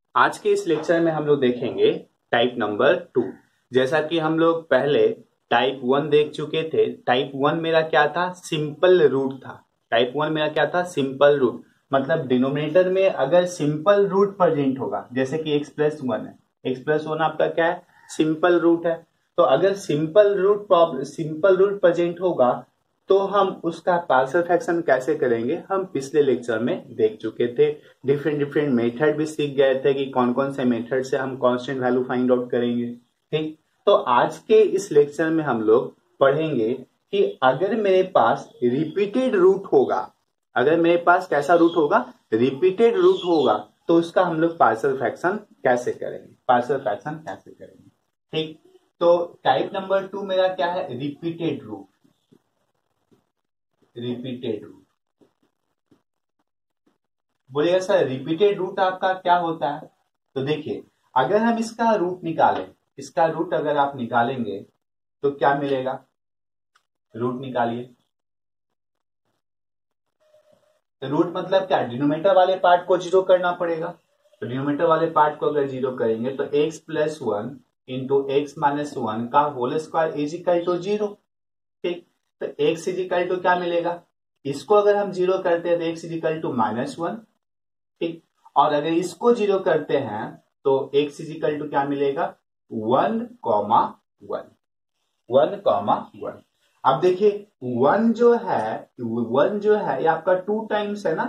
आज के इस लेक्चर में हम लोग देखेंगे टाइप नंबर 2। जैसा कि हम लोग पहले टाइप 1 देख चुके थे। टाइप 1 मेरा क्या था? सिंपल रूट था। टाइप 1 मेरा क्या था? Simple root. मतलब डिनोमिनेटर में अगर सिंपल रूट प्रेजेंट होगा, जैसे कि x+1 है, x+1 आपका क्या है? सिंपल रूट है। तो अगर सिंपल रूट प्रेजेंट होगा तो हम उसका पार्शियल फ्रैक्शन कैसे करेंगे, हम पिछले लेक्चर में देख चुके थे। डिफरेंट डिफरेंट मेथड भी सीख गए थे कि कौन कौन से मेथड से हम कांस्टेंट वैल्यू फाइंड आउट करेंगे। ठीक, तो आज के इस लेक्चर में हम लोग पढ़ेंगे कि अगर मेरे पास रिपीटेड रूट होगा, अगर मेरे पास कैसा रूट होगा? रिपीटेड रूट होगा, तो उसका हम लोग पार्शियल फ्रैक्शन कैसे करेंगे, पार्शियल फ्रैक्शन कैसे करेंगे। ठीक, तो टाइप नंबर 2 मेरा क्या है? Repeated root. रिपीटेड रूट बोलिएगा सर, रिपीटेड रूट आपका क्या होता है? तो देखिए, अगर हम इसका रूट निकालें, इसका रूट अगर आप निकालेंगे तो क्या मिलेगा? रूट निकालिए। तो रूट मतलब क्या? डिनोमिनेटर वाले पार्ट को जीरो करना पड़ेगा। तो डिनोमिनेटर वाले पार्ट को अगर जीरो करेंगे तो x+1 इंटू x-1 का whole square is equal to zero. ठीक, तो x इज इक्वल टू क्या मिलेगा? इसको अगर हम जीरो करते हैं तो x इज इक्वल टू -1। ठीक, और अगर इसको जीरो करते हैं तो x इज इक्वल टू क्या मिलेगा? 1,1। 1,1। अब देखिए, वन जो है ये आपका 2 टाइम्स है ना।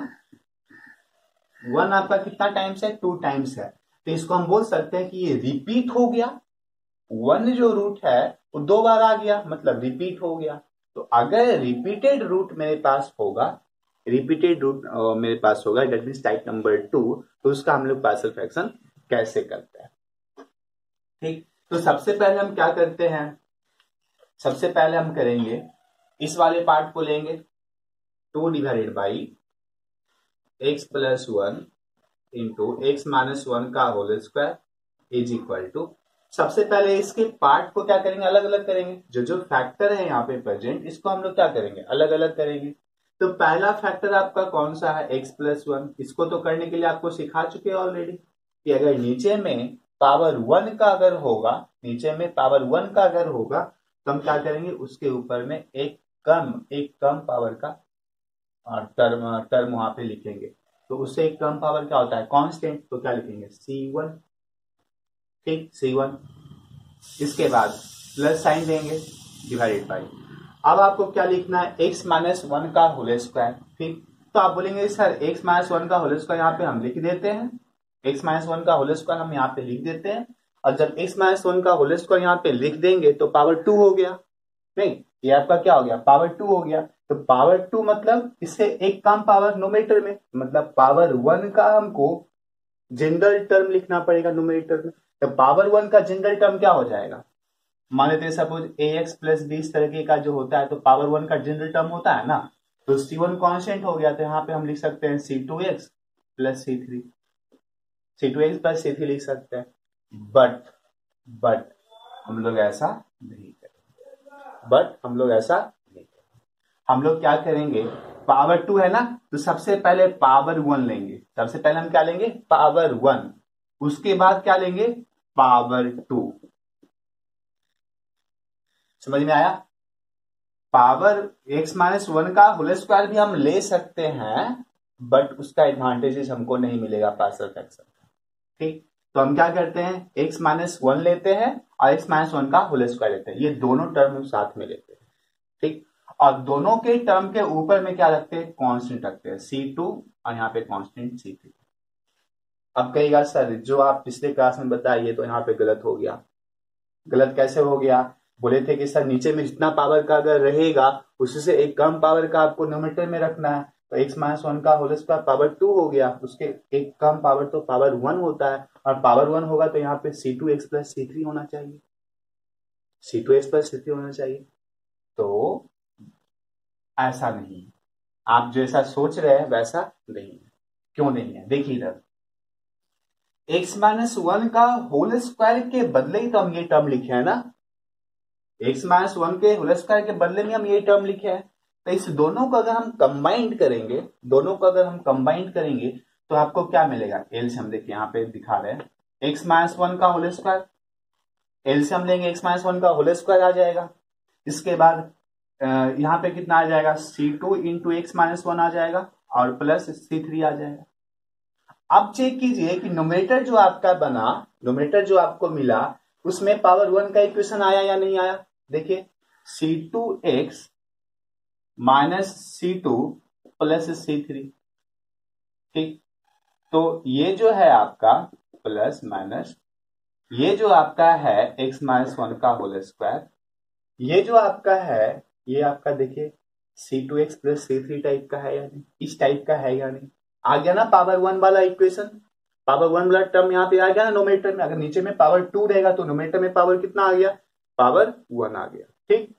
वन आपका कितना टाइम्स है? 2 टाइम्स है। तो इसको हम बोल सकते हैं कि ये रिपीट हो गया। वन जो रूट है वो 2 बार आ गया, मतलब रिपीट हो गया। तो अगर रिपीटेड रूट मेरे पास होगा, रिपीटेड रूट मेरे पास होगा, दैट मीन्स टाइप नंबर 2, तो उसका हम लोग पार्शियल फ्रैक्शन कैसे करते हैं? ठीक, तो सबसे पहले हम क्या करते हैं? सबसे पहले हम करेंगे, इस वाले पार्ट को लेंगे, 2 divided by x+1 into x-1 का whole square is equal to, सबसे पहले इसके पार्ट को क्या करेंगे? अलग अलग करेंगे। जो जो फैक्टर है यहाँ पे प्रेजेंट, इसको हम लोग क्या करेंगे? अलग अलग करेंगे। तो पहला फैक्टर आपका कौन सा है? x+1। इसको तो करने के लिए आपको सिखा चुके हैं ऑलरेडी कि अगर नीचे में पावर 1 का अगर होगा, नीचे में पावर 1 का अगर होगा तो हम क्या करेंगे? उसके ऊपर में एक कम पावर का टर्म टर्म वहां पे लिखेंगे। तो उससे एक कम पावर क्या होता है? कांस्टेंट। तो क्या लिखेंगे? C1। ठीक, C1। इसके बाद प्लस साइन देंगे, डिवाइडेड बाई, अब आपको क्या लिखना है? x-1 का होल स्क्वायर। ठीक, तो आप बोलेंगे सर x-1 का होल स्क्वायर यहाँ पे हम लिख देते हैं, x-1 का होल स्क्वायर हम यहाँ पे लिख देते हैं। और जब x-1 का होल स्क्वायर यहाँ पे लिख देंगे तो पावर 2 हो गया। नहीं, ये आपका क्या हो गया? पावर 2 हो गया। तो पावर 2 मतलब इससे एक कम पावर नोमेटर में, मतलब पावर 1 का हमको जनरल टर्म लिखना पड़ेगा नोमेटर में। तो पावर 1 का जनरल टर्म क्या हो जाएगा? मान लेते हैं सपोज ax+b इस तरीके का जो होता है, तो पावर 1 का जनरल टर्म होता है ना। तो C1 कांस्टेंट हो गया, तो यहाँ पे हम लिख सकते हैं C2x+C3, C2x+C3 लिख सकते हैं। बट हम लोग ऐसा नहीं करेंगे। हम लोग क्या करेंगे? पावर 2 है ना, तो सबसे पहले पावर 1 लेंगे। सबसे पहले हम क्या लेंगे? पावर 1। उसके बाद क्या लेंगे? पावर 2। समझ में आया? पावर x-1 का होल स्क्वायर भी हम ले सकते हैं, बट उसका एडवांटेजेस हमको नहीं मिलेगा पार्शियल फ्रैक्शन का। ठीक, तो हम क्या करते हैं? x-1 लेते हैं और x-1 का होल स्क्वायर लेते हैं, ये दोनों टर्म हम साथ में लेते हैं। ठीक, और दोनों के टर्म के ऊपर में क्या रखते हैं? कांस्टेंट रखते हैं, C2, और यहाँ पे कांस्टेंट C3। अब कहेगा सर जो आप पिछले क्लास में बताइए तो यहाँ पे गलत हो गया। गलत कैसे हो गया? बोले थे कि सर नीचे में जितना पावर का अगर रहेगा उसी से एक कम पावर का आपको नोमेटर में रखना है। तो x-1 का होल स्क्वायर पावर 2 हो गया, उसके एक कम पावर तो पावर 1 होता है, और पावर 1 होगा तो यहाँ पे C2x+C3 होना चाहिए, C2x+C3 होना चाहिए। तो ऐसा नहीं है, आप जैसा सोच रहे हैं वैसा नहीं है। क्यों नहीं है? देखिए इधर, x-1 का होल स्क्वायर के बदले ही तो हम ये टर्म लिखे हैं ना। x-1 के होल स्क्वायर के बदले में हम ये टर्म लिखे हैं। तो इस दोनों को अगर हम कंबाइंड करेंगे, तो आपको क्या मिलेगा, एलसीएम देखिए यहाँ पे दिखा रहे हैं, एक्स माइनस वन का होल स्क्वायर, एलसीएम लेंगे एक्स माइनस वन का होल स्क्वायर आ जाएगा। इसके बाद यहाँ पे कितना आ जाएगा, C2 into x minus one आ जाएगा और प्लस C3 आ जाएगा। अब चेक कीजिए कि नोमिनेटर जो आपका बना, नोमिनेटर जो आपको मिला, उसमें पावर वन का इक्वेशन आया या नहीं आया। देखिए C2x minus C2 plus C3, ठीक। तो ये जो है आपका प्लस माइनस, ये जो आपका है x माइनस वन का होल स्क्वायर, ये जो आपका है ये आपका देखिए C2x प्लस C3 टाइप का है या नहीं, इस टाइप का है या नहीं। आ गया ना पावर वन वाला इक्वेशन, पावर वन वाला टर्म यहाँ पे आ गया ना नोमिनेटर में। अगर नीचे में पावर टू रहेगा तो नोमिनेटर में पावर कितना आ गया, पावर वन आ गया, ठीक।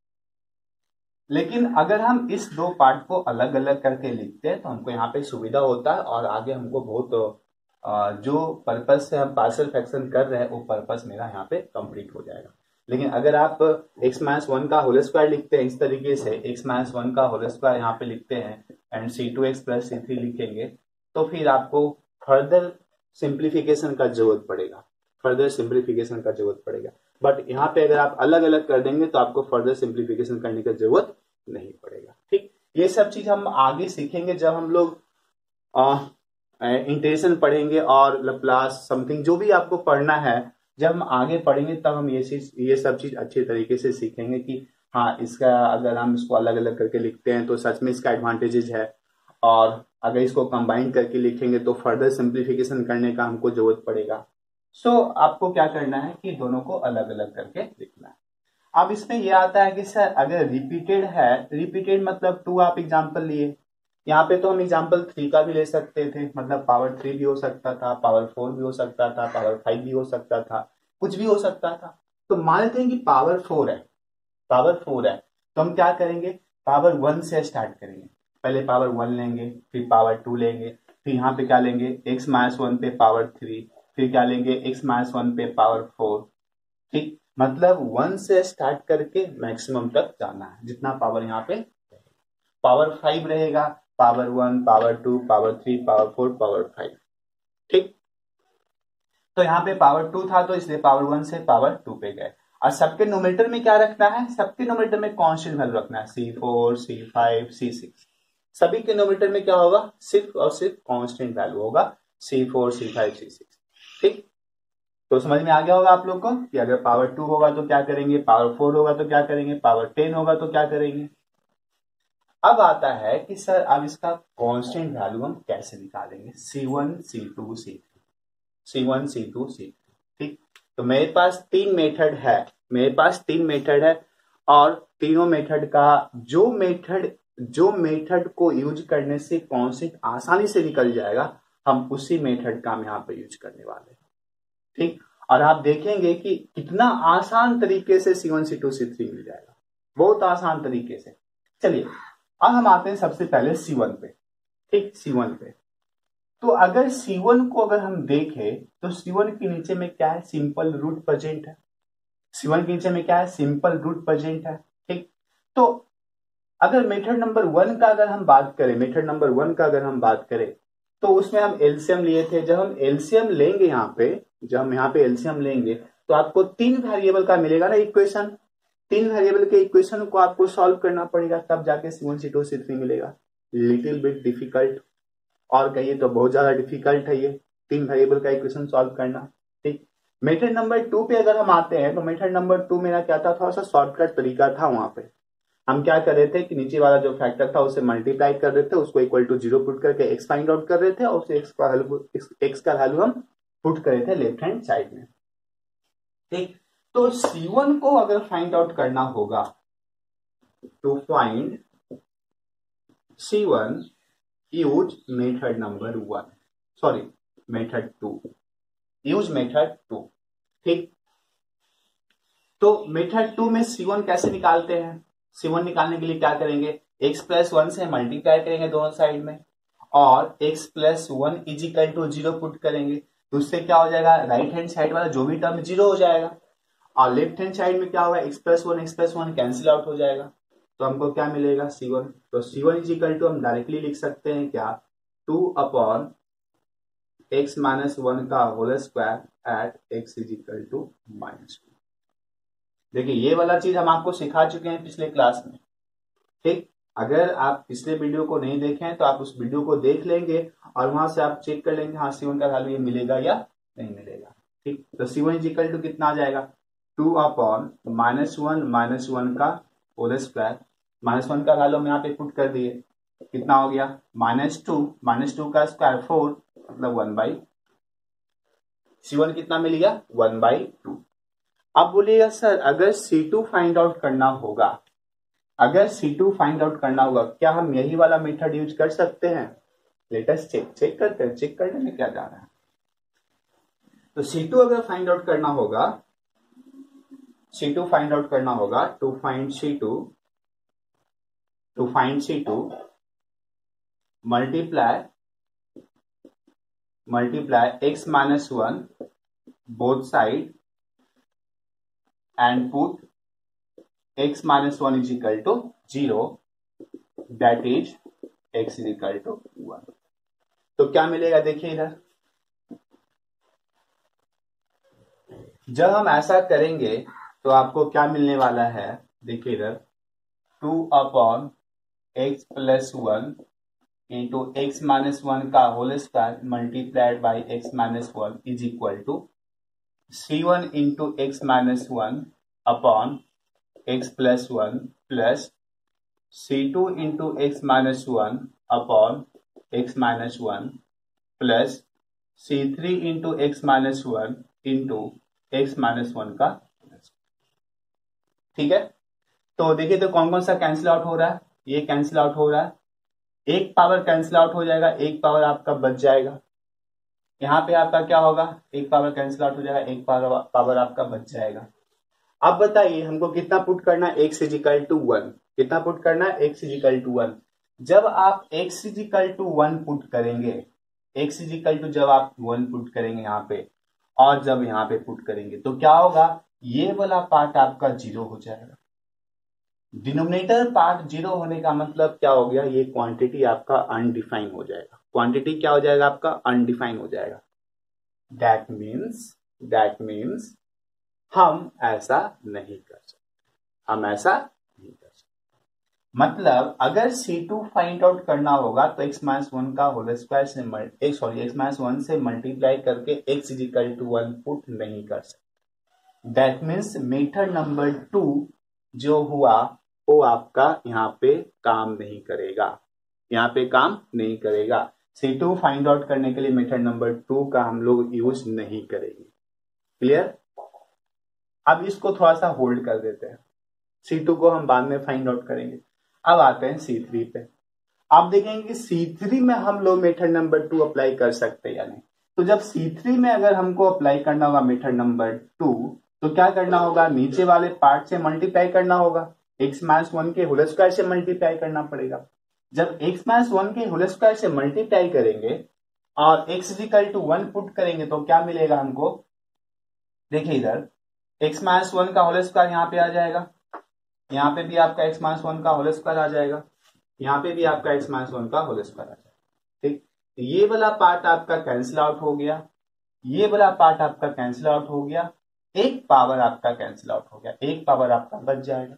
लेकिन अगर हम इस दो पार्ट को अलग अलग करके लिखते हैं तो हमको यहाँ पे सुविधा होता है और आगे हमको बहुत जो पर्पस से हम पार्शियल फ्रैक्शन कर रहे हैं वो पर्पस मेरा यहाँ पे कंप्लीट हो जाएगा। लेकिन अगर आप x माइनस वन का होल स्क्वायर लिखते हैं इस तरीके से, x माइनस वन का होल स्क्वायर यहाँ पे लिखते हैं एंड C2x प्लस C3 लिखेंगे, तो फिर आपको फर्दर सिंप्लीफिकेशन का जरूरत पड़ेगा, फर्दर सिंप्लीफिकेशन का जरूरत पड़ेगा। बट यहाँ पे अगर आप अलग अलग कर देंगे तो आपको फर्दर सिंप्लीफिकेशन करने की जरूरत नहीं पड़ेगा, ठीक। ये सब चीज हम आगे सीखेंगे जब हम लोग इंटीग्रेशन पढ़ेंगे और लैप्लास समथिंग जो भी आपको पढ़ना है, जब हम आगे पढ़ेंगे तब हम ये सब चीज अच्छे तरीके से सीखेंगे कि हाँ इसका अगर हम इसको अलग अलग करके लिखते हैं तो सच में इसका एडवांटेजेस है, और अगर इसको कंबाइन करके लिखेंगे तो फर्दर सिंप्लीफिकेशन करने का हमको जरूरत पड़ेगा। सो आपको क्या करना है कि दोनों को अलग अलग करके लिखना है। अब इसमें यह आता है कि सर अगर रिपीटेड है, रिपीटेड मतलब टू आप एग्जाम्पल लिए, यहाँ पे तो हम एग्जाम्पल 3 का भी ले सकते थे, मतलब पावर 3 भी हो सकता था, पावर 4 भी हो सकता था, पावर 5 भी हो सकता था, कुछ भी हो सकता था। तो मान लेते हैं कि पावर 4 है, पावर 4 है, तो हम क्या करेंगे, पावर 1 से स्टार्ट करेंगे। पहले पावर 1 लेंगे, फिर पावर 2 लेंगे, फिर यहाँ पे क्या लेंगे x माइनस वन पे पावर 3, फिर क्या लेंगे x माइनस वन पे पावर 4, ठीक। मतलब 1 से स्टार्ट करके मैक्सिमम तक जाना है, जितना पावर यहाँ पे। पावर 5 रहेगा, power 1, power 2, power 3, power 4, power 5, ठीक। तो यहाँ पे पावर 2 था तो इसलिए पावर 1 से पावर 2 पे गए। और सबके नोमिनेटर में क्या रखना है, सबके नोमिनेटर में कांस्टेंट वैल्यू रखना है, C4, C5, C6। सभी के नोमिनेटर में क्या होगा, सिर्फ और सिर्फ कांस्टेंट वैल्यू होगा, C4, C5, C6, ठीक। तो समझ में आ गया होगा आप लोग को कि अगर पावर 2 होगा तो क्या करेंगे, पावर 4 होगा तो क्या करेंगे, पावर 10 होगा तो क्या करेंगे। अब आता है कि सर अब इसका कांस्टेंट वैल्यू हम कैसे निकालेंगे, C1, C2, C3, C1, C2, C3, ठीक। तो मेरे पास तीन मेथड है, मेरे पास तीन मेथड है और तीनों मेथड का जो मेथड को यूज करने से कांस्टेंट आसानी से निकल जाएगा, हम उसी मेथड का हम यहाँ पे यूज करने वाले हैं, ठीक। और आप देखेंगे कि कितना आसान तरीके से C1, C2, C3 मिल जाएगा, बहुत आसान तरीके से। चलिए अब हम आते हैं सबसे पहले C1 पे, ठीक। C1 पे तो अगर C1 को अगर हम देखें तो C1 के नीचे में क्या है, सिंपल रूट प्रेजेंट है। C1 के नीचे में क्या है, सिंपल रूट प्रेजेंट है, ठीक। तो अगर मेथड नंबर 1 का अगर हम बात करें, मेथड नंबर 1 का अगर हम बात करें तो उसमें हम एलसीएम लिए थे। जब हम एलसीएम लेंगे यहाँ पे, जब हम यहाँ पे एलसीएम लेंगे तो आपको 3 वेरिएबल का मिलेगा ना इक्वेशन, 3 वेरिएबल के इक्वेशन को आपको सॉल्व करना पड़ेगा, तब जाके C1, C2, C3 मिलेगा। लिटिल बिट डिफिकल्ट, और कहिए तो बहुत ज्यादा डिफिकल्ट है ये 3 वेरिएबल का इक्वेशन सॉल्व करना, ठीक। मेथड नंबर 2 पे अगर हम आते हैं तो मेथड नंबर 2 मेरा क्या था, थोड़ा सा शॉर्टकट तरीका था। वहां पे हम क्या कर रहे थे कि नीचे वाला जो फैक्टर था उसे मल्टीप्लाई कर रहे थे, उसको इक्वल टू 0 पुट करके एक्स फाइंड आउट कर रहे थे और उसे एक्स का वैल्यू हम पुट कर रहे थे लेफ्ट हैंड साइड में, ठीक। तो C1 को अगर फाइंड आउट करना होगा, to find C1 use method number 1, sorry method 2, use method 2, ठीक। तो मेथड 2 में C1 कैसे निकालते हैं, C1 निकालने के लिए क्या करेंगे, x प्लस 1 से मल्टीप्लाई करेंगे दोनों साइड में और x plus 1 is equal to 0 put करेंगे, तो उससे क्या हो जाएगा, राइट हैंड साइड वाला जो भी टर्म 0 हो जाएगा और लेफ्ट हैंड साइड में क्या होगा, x प्लस 1 कैंसिल आउट हो जाएगा, तो हमको क्या मिलेगा C1। तो C1 इज इक्वल टू हम डायरेक्टली लिख सकते हैं क्या, 2 अपॉन x माइनस वन का whole square at x is equal to -2। देखिए ये वाला चीज हम आपको सिखा चुके हैं पिछले क्लास में, ठीक। अगर आप पिछले वीडियो को नहीं देखे हैं तो आप उस वीडियो को देख लेंगे और वहां से आप चेक कर लेंगे हाँ C1 का वैल्यू ये मिलेगा या नहीं मिलेगा, ठीक। तो C1 इज इक्वल टू कितना आ जाएगा, 2 अपॉन -1 का होल स्क्वायर, -1 का वैल्यू हम यहाँ पे पुट कर दिए, कितना हो गया -2 का स्क्वायर 4 मतलब 1/, C1 कितना मिल गया 1/2। अब बोलिएगा सर अगर C2 फाइंड आउट करना होगा, अगर C2 फाइंड आउट करना होगा क्या हम यही वाला मेथड यूज कर सकते हैं? लेट अस चेक करते हैं, चेक करने में क्या जा रहा है। तो C2 अगर फाइंड आउट करना होगा, C2 फाइंड आउट करना होगा, to find C2 multiply x minus 1 both side and put x minus 1 is equal to 0, that is x is equal to 1। तो क्या मिलेगा देखिए इधर, जब हम ऐसा करेंगे तो आपको क्या मिलने वाला है, देखिए इधर 2 upon x plus 1 into x minus 1 का whole square multiplied by x minus 1 is equal to C1 into x minus 1 upon x plus 1 plus C2 into x minus 1 upon x minus 1 plus C3 into x minus 1 into x minus 1 का, ठीक है। तो देखिए तो कौन कौन सा cancel out हो रहा है, ये कैंसिल आउट हो रहा है, एक पावर कैंसिल आउट हो जाएगा, एक पावर आपका बच जाएगा, यहाँ पे आपका क्या होगा, एक पावर कैंसिल आउट हो जाएगा, एक पावर आपका बच जाएगा। अब बताइए हमको कितना पुट करना है, x इज इक्वल टू 1, कितना पुट करना है, x इज इक्वल टू 1। जब आप x is equal to 1 put करेंगे, x इज इक्वल टू जब आप 1 पुट करेंगे यहाँ पे और जब यहाँ पे पुट करेंगे तो क्या होगा, ये वाला पार्ट आपका 0 हो जाएगा। डिनोमिनेटर पार्ट 0 होने का मतलब क्या हो गया, ये क्वांटिटी आपका अनडिफाइन हो जाएगा, क्वांटिटी क्या हो जाएगा आपका अनडिफाइन हो जाएगा। दैट मीन्स हम ऐसा नहीं कर सकते, हम ऐसा नहीं कर सकते। मतलब अगर C2 फाइंड आउट करना होगा तो x माइनस 1 का होल स्क्वायर से x माइनस 1 से मल्टीप्लाई करके x is equal to 1 put नहीं कर सकते। दैट मीन्स मेथड नंबर 2 जो हुआ वो आपका यहाँ पे काम नहीं करेगा, यहाँ पे काम नहीं करेगा। C2 फाइंड आउट करने के लिए मेथड नंबर 2 का हम लोग यूज नहीं करेंगे, क्लियर। अब इसको थोड़ा सा होल्ड कर देते हैं, C2 को हम बाद में फाइंड आउट करेंगे। अब आते हैं C3 पे, आप देखेंगे कि C3 में हम लोग मेथड नंबर 2 अप्लाई कर सकते हैं या नहीं। तो जब C3 में अगर हमको अप्लाई करना होगा मेथड नंबर 2 तो क्या करना होगा, नीचे वाले पार्ट से मल्टीप्लाई करना होगा, x माइनस 1 के होल स्क्वायर से मल्टीप्लाई करना पड़ेगा। जब x माइनस 1 के होल स्क्वायर से मल्टीप्लाई करेंगे और x is equal to 1 put करेंगे तो क्या मिलेगा हमको, देखिए इधर x माइनस 1 का होल स्क्वायर यहाँ पे आ जाएगा, यहाँ पे भी आपका x माइनस 1 का होल स्क्वायर आ जाएगा, यहाँ पे भी आपका x माइनस 1 का होल स्क्वायर आ जाएगा, ठीक। ये वाला पार्ट आपका कैंसिल आउट हो गया, ये वाला पार्ट आपका कैंसिल आउट हो गया, एक पावर आपका कैंसिल आउट हो गया, एक पावर आपका बच जाएगा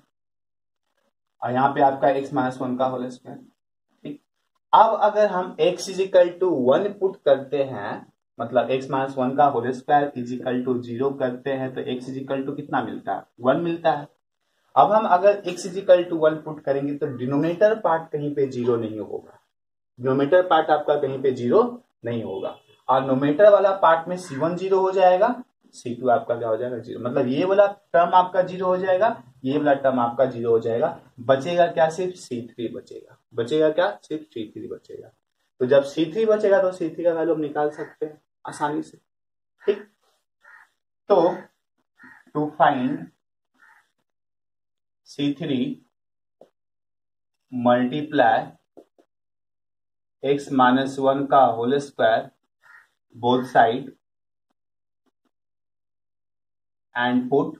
और यहाँ पे आपका x माइनस 1 का होल स्क्वायर, ठीक। अब अगर हम x is equal to 1 put करते हैं, मतलब x माइनस 1 का whole square is equal to 0 करते हैं तो x इज इक्वल टू कितना मिलता है, 1 मिलता है। अब हम अगर x is equal to 1 put करेंगे तो डिनोमिनेटर पार्ट कहीं पे 0 नहीं होगा, डिनोमिनेटर पार्ट आपका कहीं पे 0 नहीं होगा और नोमिनेटर वाला पार्ट में C1 0 हो जाएगा, C2 आपका क्या हो जाएगा 0, मतलब ये वाला टर्म आपका 0 हो जाएगा, ये वाला टर्म आपका 0 हो जाएगा, बचेगा क्या, सिर्फ C3 बचेगा, बचेगा क्या, सिर्फ C3 बचेगा। तो जब C3 बचेगा तो C3 का वैल्यू हम निकाल सकते हैं आसानी से, ठीक। तो to find C3 multiply x minus 1 का whole square both side and put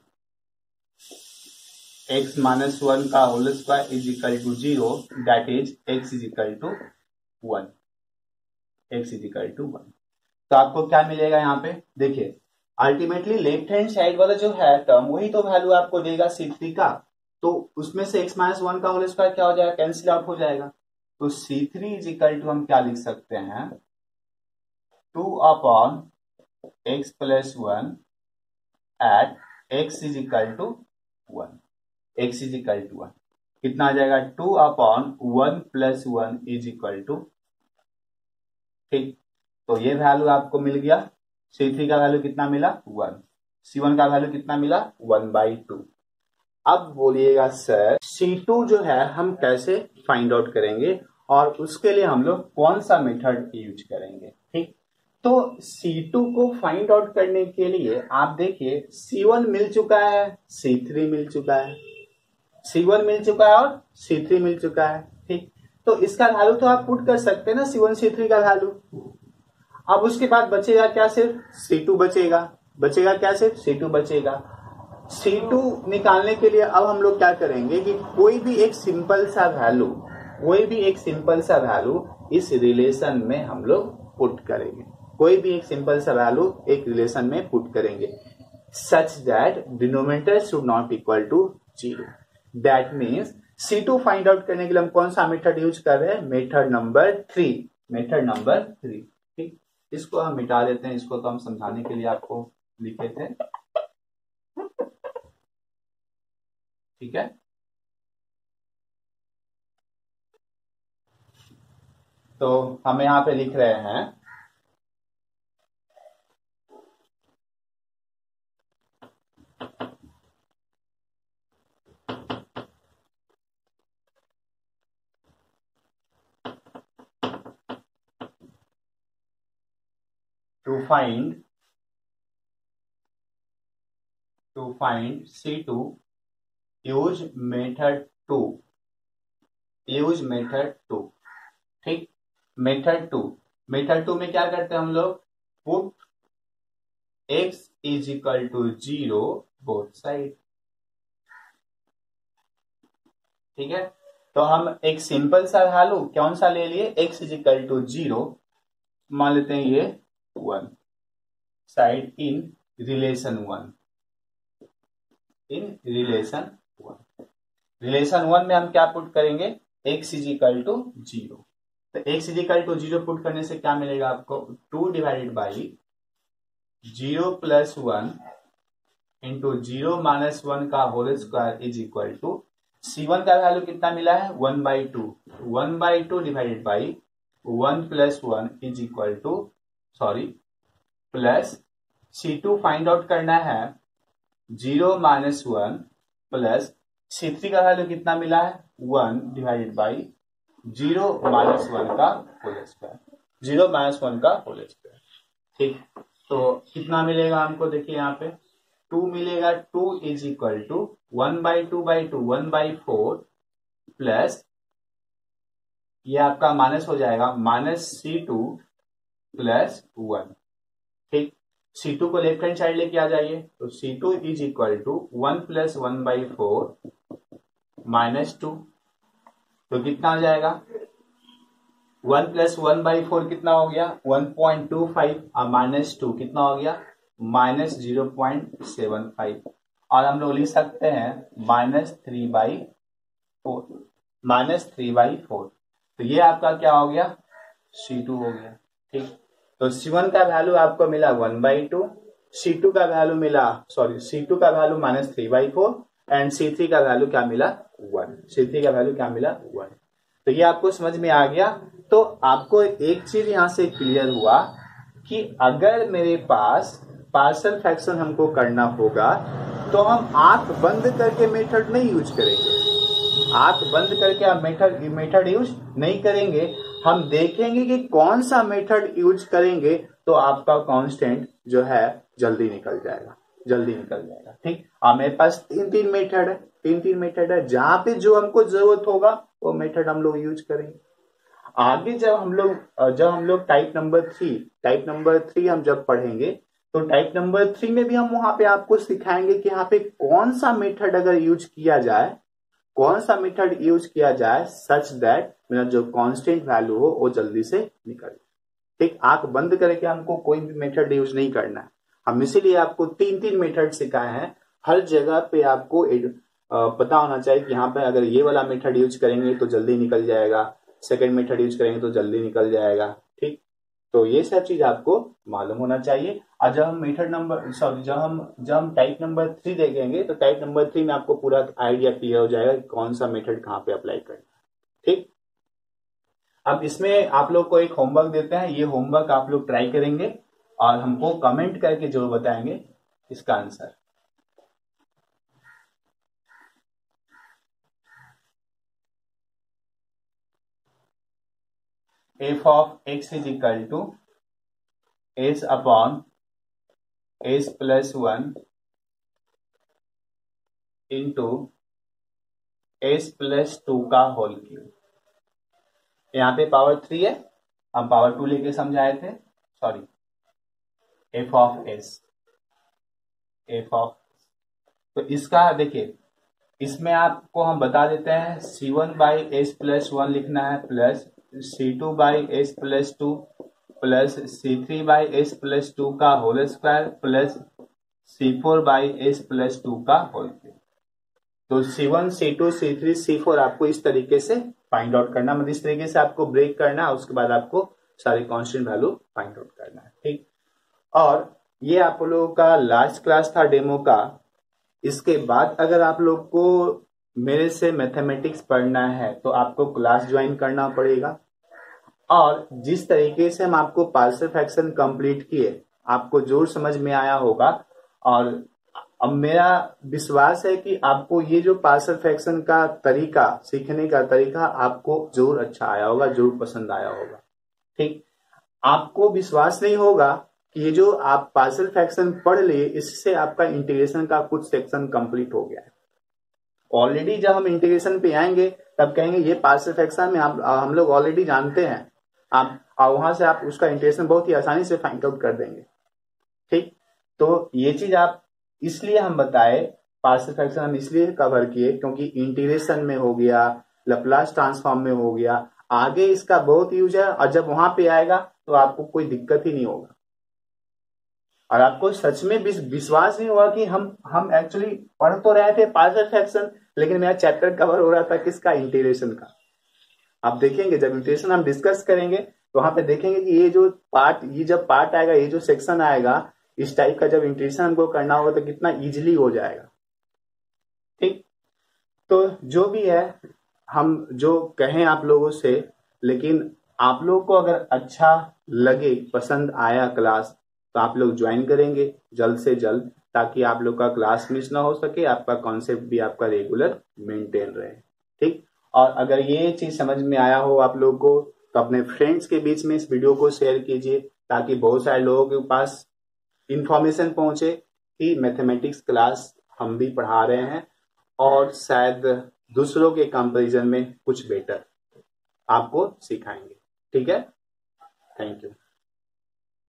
x minus 1 का whole square is equal to 0, that is x is equal to 1, x is equal to 1। तो आपको क्या मिलेगा यहाँ पे, देखिए अल्टीमेटली लेफ्ट हैंड साइड वाला जो है टर्म वही तो वैल्यू आपको देगा C3 का, तो उसमें से x माइनस वन का होल स्क्वायर क्या हो जाएगा, कैंसिल आउट हो जाएगा। तो C3 इज इक्वल टू हम क्या लिख सकते हैं, 2/x+1 at x is equal to 1, x is equal to 1 कितना आ जाएगा, 2/1+1 इज इक्वल टू, ठीक। तो ये वैल्यू आपको मिल गया, C3 का वैल्यू कितना मिला 1, C1 का वैल्यू कितना मिला 1/2। अब बोलिएगा सर C2 जो है हम कैसे फाइंड आउट करेंगे और उसके लिए हम लोग कौन सा मेथड यूज करेंगे, ठीक। तो C2 को फाइंड आउट करने के लिए आप देखिए C1 मिल चुका है, C3 मिल चुका है, C1 मिल चुका है और C3 मिल चुका है, ठीक। तो इसका वैल्यू तो आप पुट कर सकते हैं ना, C1 C3 का वैल्यू। अब उसके बाद बचेगा क्या, सिर्फ C2 बचेगा, बचेगा क्या, सिर्फ C2 बचेगा। C2 निकालने के लिए अब हम लोग क्या करेंगे कि कोई भी एक सिंपल सा वैल्यू, कोई भी एक सिंपल सा वैल्यू इस रिलेशन में हम लोग पुट करेंगे, कोई भी एक सिंपल सा वैल्यू एक रिलेशन में पुट करेंगे such that denominator should not equal to 0। That means C2 find out करने के लिए हम कौन सा मेथड यूज कर रहे हैं, मेथड नंबर 3, मेथड नंबर 3, ठीक। इसको हम मिटा देते हैं, इसको तो हम समझाने के लिए आपको लिखे थे, ठीक है। तो हम यहां पे लिख रहे हैं to find C2 use method 2, use method 2, ठीक। मेथड 2, मेथड 2 में क्या करते हैं हम लोग, put x is equal to 0 both side, ठीक है। तो हम एक सिंपल सा वैल्यू कौन सा ले लिए, x इज इक्वल टू 0 मान लेते हैं, ये 1 side in relation 1, in relation 1, relation 1 में हम क्या पुट करेंगे, x इज इक्वल टू 0। तो x is equal to 0 put करने से क्या मिलेगा आपको, 2 डिवाइडेड बाई 0+1 इंटू 0-1 का whole square is equal to, C1 का वैल्यू कितना मिला है 1/2, 1/2 divided by 1+1 is equal to, sorry plus C2 find out करना है 0-1 प्लस C3 का वैल्यू कितना मिला है 1 डिवाइडेड बाई 0-1 का होल स्क्वायर, 0-1 का होल स्क्वायर, ठीक। तो कितना मिलेगा हमको, देखिए यहाँ पे 2 मिलेगा, 2 इज इक्वल टू 1/2/2 1/4 प्लस ये आपका माइनस हो जाएगा -C2 +1, ठीक। C2 को लेफ्ट हैंड साइड लेके आ जाइए, तो C2 इज इक्वल टू 1 + 1/4 -2, तो कितना आ जाएगा 1 + 1/4 कितना हो गया 1.25 और -2 कितना हो गया -0.75, और हम लोग लिख सकते हैं -3/4, तो ये आपका क्या हो गया C2 हो गया, ठीक। तो C1 का वैल्यू आपको मिला 1/2, C2 का वैल्यू मिला, सॉरी C2 का वैल्यू -3/4 एंड C3 का वैल्यू क्या मिला 1, C3 का वैल्यू क्या मिला 1। तो ये आपको समझ में आ गया। तो आपको एक चीज यहां से क्लियर हुआ कि अगर मेरे पास पार्शियल फ्रैक्शन हमको करना होगा तो हम आंख बंद करके मेथड नहीं यूज करेंगे, आंख बंद करके आप मेथड यूज नहीं करेंगे, हम देखेंगे कि कौन सा मेथड यूज करेंगे तो आपका कांस्टेंट जो है जल्दी निकल जाएगा, जल्दी निकल जाएगा, ठीक। और मेरे पास तीन मेथड है, जहां पे जो हमको जरूरत होगा वो मेथड हम लोग यूज करेंगे। आगे जब हम लोग टाइप नंबर 3 हम जब पढ़ेंगे तो टाइप नंबर 3 में भी हम वहां पे आपको सिखाएंगे कि यहाँ पे कौन सा मेथड अगर यूज किया जाए, कौन सा मेथड यूज किया जाए सच दैट मेरा जो कांस्टेंट वैल्यू हो वो जल्दी से निकल। ठीक, आंख बंद करके हमको कोई भी मेथड यूज नहीं करना है। हम इसीलिए आपको 3 मेथड सिखाए हैं। हर जगह पे आपको पता होना चाहिए कि यहाँ पे अगर ये वाला मेथड यूज करेंगे तो जल्दी निकल जाएगा, सेकंड मेथड यूज करेंगे तो जल्दी निकल जाएगा। ठीक, तो ये सब चीज आपको मालूम होना चाहिए। और जब हम मेथड नंबर जब हम टाइप नंबर 3 देखेंगे तो टाइप नंबर 3 में आपको पूरा आइडिया क्लियर हो जाएगा कि कौन सा मेथड कहाँ पे अप्लाई करना है। ठीक, अब इसमें आप लोग को एक होमवर्क देते हैं, ये होमवर्क आप लोग ट्राई करेंगे और हमको कमेंट करके जरूर बताएंगे इसका answer. f of x is equal to s upon s plus 1 into s plus 2 का होल क्यूब। यहाँ पे पावर 3 है, हम पावर 2 लेके समझाए थे, सॉरी, f ऑफ s, तो इसका देखिए, इसमें आपको हम बता देते हैं c1 बाई एस प्लस 1 लिखना है, plus c2 by s plus 2 plus c3 by s plus 2 का whole square plus c4 by s plus 2 का होल क्यूब। तो c1, c2, c3, c4 आपको इस तरीके से फाइंड आउट करना, मतलब इस तरीके से आपको ब्रेक करना है, उसके बाद आपको सारे कांस्टेंट वैल्यू फाइंड आउट करना है। ठीक, और ये आप लोगों का लास्ट क्लास था डेमो का। इसके बाद अगर आप लोग को मेरे से मैथमेटिक्स पढ़ना है तो आपको क्लास ज्वाइन करना पड़ेगा। और जिस तरीके से हम आपको पार्शियल फ्रैक्शन कंप्लीट किए, आपको जरूर समझ में आया होगा। और अब मेरा विश्वास है कि आपको ये जो पार्शियल फ्रैक्शन का तरीका, सीखने का तरीका आपको जरूर अच्छा आया होगा, जरूर पसंद आया होगा। ठीक, आपको विश्वास नहीं होगा कि ये जो आप पार्शियल फ्रैक्शन पढ़ लिए, इससे आपका इंटीग्रेशन का कुछ सेक्शन कंप्लीट हो गया है। ऑलरेडी जब हम इंटीग्रेशन पे आएंगे तब कहेंगे ये पार्शियल फ्रैक्शन में हम लोग ऑलरेडी जानते हैं, आप वहां से आप उसका इंटीग्रेशन बहुत ही आसानी से फाइंड आउट कर देंगे। ठीक, तो ये चीज आप, इसलिए हम बताए पार्शियल फ्रैक्शन हम इसलिए कवर किए क्योंकि इंटीग्रेशन में हो गया, लैप्लास ट्रांसफॉर्म में हो गया, आगे इसका बहुत यूज है। और जब वहां पे आएगा तो आपको कोई दिक्कत ही नहीं होगा और आपको सच में विश्वास नहीं होगा कि हम एक्चुअली पढ़ तो रहे थे पार्शियल फ्रैक्शन, लेकिन मेरा चैप्टर कवर हो रहा था किसका, इंटीग्रेशन का। आप देखेंगे जब इंटीग्रेशन हम डिस्कस करेंगे तो वहां पे देखेंगे कि ये जब पार्ट आएगा, ये जो सेक्शन आएगा, इस टाइप का जब इंटीग्रेशन हमको करना होगा तो कितना इजीली हो जाएगा। ठीक, तो जो भी है, हम जो कहें आप लोगों से, लेकिन आप लोगों को अगर अच्छा लगे, पसंद आया क्लास, तो आप लोग ज्वाइन करेंगे जल्द से जल्द, ताकि आप लोग का क्लास मिस ना हो सके, आपका कॉन्सेप्ट भी आपका रेगुलर मेंटेन रहे। ठीक, और अगर ये चीज समझ में आया हो आप लोग को तो अपने फ्रेंड्स के बीच में इस वीडियो को शेयर कीजिए, ताकि बहुत सारे लोगों के पास इंफॉर्मेशन पहुंचे कि मैथमेटिक्स क्लास हम भी पढ़ा रहे हैं और शायद दूसरों के कंपैरिजन में कुछ बेटर आपको सिखाएंगे। ठीक है, थैंक यू।